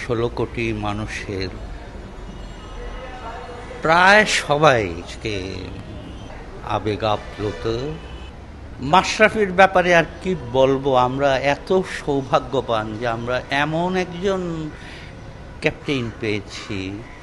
16 কোটি মানুষের প্রায় সবাইকে আবেগ আপ্লুত। মাশরাফির ব্যাপারে আর কি বলবো, আমরা এত সৌভাগ্যবান যে আমরা এমন একজন ক্যাপ্টেন পেয়েছি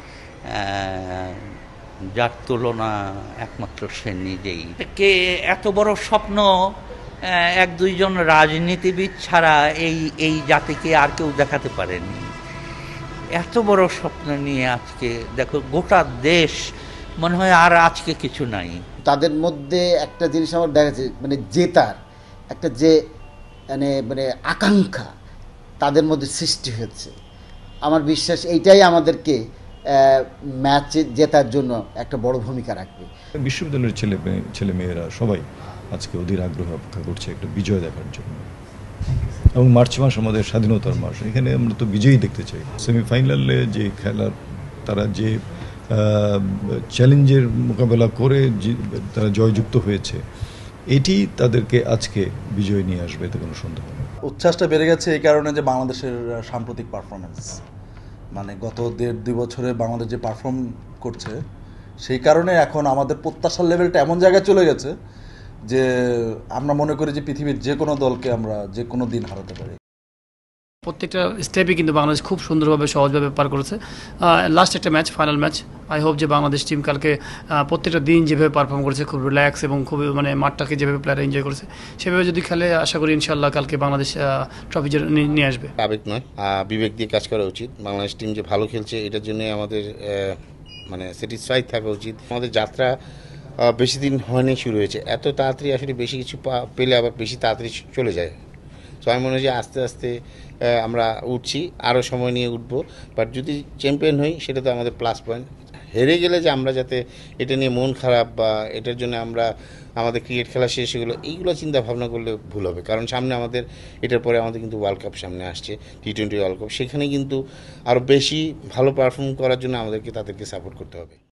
যার তুলনা একমাত্র সে নিজেই। কে এত বড় স্বপ্ন এক দুইজন রাজনীতিবিদ ছাড়া এই জাতিকে আর কেউ দেখাতে পারেনি। এত বড় স্বপ্ন নিয়ে আজকে দেখো গোটা দেশ মনে হয় আর আজকে কিছু নাই। তাদের মধ্যে একটা জিনিস আমার দেখা যাচ্ছে, মানে জেতার একটা যে মানে আকাঙ্ক্ষা তাদের মধ্যে সৃষ্টি হয়েছে। আমার বিশ্বাস এইটাই আমাদেরকে ম্যাচে জেতার জন্য একটা বড় ভূমিকা রাখবে। বিশ্ববিদ্যালয়ের ছেলে মেয়েরা সবাই আজকে অধীর আগ্রহ অপেক্ষা করছে একটা বিজয় দেখার জন্য। এবং মার্চ মাস আমাদের স্বাধীনতার মাস, এখানে আমরা তো বিজয়ী দেখতে চাই। সেমিফাইনালে যে খেলার তারা যে চ্যালেঞ্জের মোকাবেলা করে তারা জয়যুক্ত হয়েছে, এটি তাদেরকে আজকে বিজয় নিয়ে আসবে, এতে কোনো সন্দেহ নেই। উচ্ছ্বাসটা বেড়ে গেছে এই কারণে যে বাংলাদেশের সাম্প্রতিক পারফরমেন্স, মানে গত 1.5-2 বছরে বাংলাদেশ যে পারফর্ম করছে, সেই কারণে এখন আমাদের প্রত্যাশার লেভেলটা এমন জায়গায় চলে গেছে যে আমরা মনে করি যে পৃথিবীর যে কোনো দলকে আমরা যে কোনো দিন হারাতে পারি। প্রত্যেকটা স্টেপই কিন্তু বাংলাদেশ খুব সুন্দরভাবে সহজভাবে পার করেছে। লাস্ট একটা match, final match, I hope যে বাংলাদেশ টিম কালকে প্রত্যেকটা দিন যেভাবে পারফর্ম করেছে, খুব রিল্যাক্স এবং খুব মানে মাঠটাকে যেভাবে প্লেয়ার এনজয় করেছে, সেভাবে যদি খেলে আশা করি ইনশাল্লাহ কালকে বাংলাদেশ ট্রফি নিয়ে আসবে। আবেগ নয়, বিবেক দিয়ে কাজ করা উচিত। বাংলাদেশ টিম যে ভালো খেলছে এটার জন্য আমাদের মানে স্যাটিসফাইড থাকা উচিত। আমাদের যাত্রা বেশি দিন হয়নি, শুরু হয়েছে। এত তাড়াতাড়ি আসলে বেশি কিছু পেলে আবার বেশি তাড়াতাড়ি চলে যায়। তো আমি মনে হয় যে আস্তে আস্তে আমরা উঠছি, আরও সময় নিয়ে উঠবো। বাট যদি চ্যাম্পিয়ন হই সেটা তো আমাদের প্লাস পয়েন্ট। হেরে গেলে যে আমরা যাতে এটা নিয়ে মন খারাপ বা এটার জন্য আমরা আমাদের ক্রিকেট খেলা শেষ হয়ে গেলো, এইগুলো চিন্তা ভাবনা করলে ভুল হবে। কারণ সামনে আমাদের এটার পরে আমাদের কিন্তু ওয়ার্ল্ড কাপ সামনে আসছে, T20 ওয়ার্ল্ড কাপ। সেখানে কিন্তু আরও বেশি ভালো পারফর্ম করার জন্য আমাদেরকে তাদেরকে সাপোর্ট করতে হবে।